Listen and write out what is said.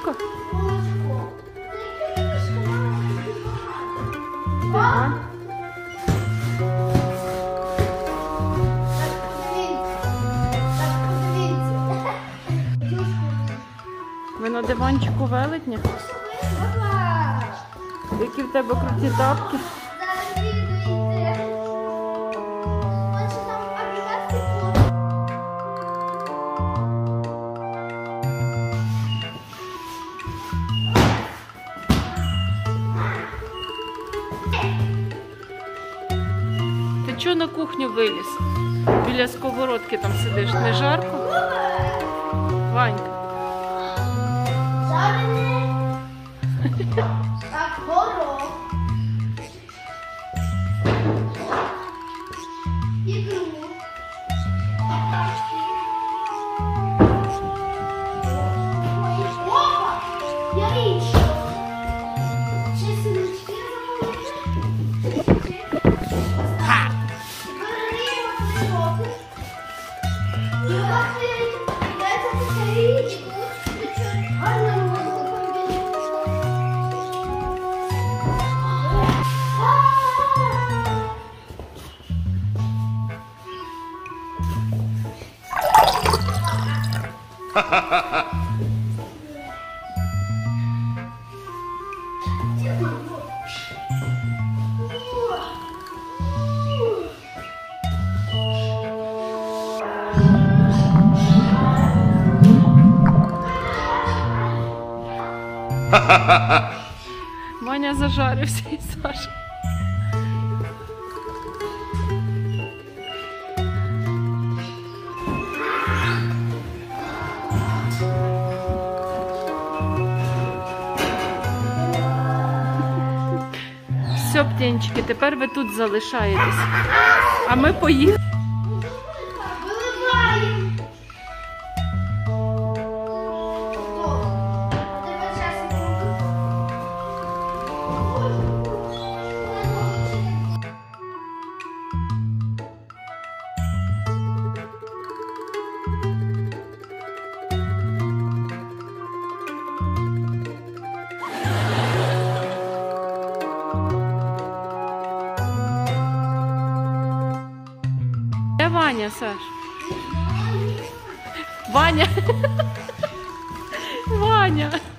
Молочко? Молочко. Так. Ви на диванчику велетня? Які в тебе круті тапки? Ти чого на кухню виліз? Біля сковородки там сидиш, не жарко? Ванька. Так, горох. Ікру. Опа! Яєчко. Ще синички замовити. Беремо сироки. І яйця це яєчко. Гарно можна Маня зажарився і Саша. Все, птенчики, тепер ви тут залишаєтесь. А ми поїхали. Де Ваня, Саш? Ваня! Ваня!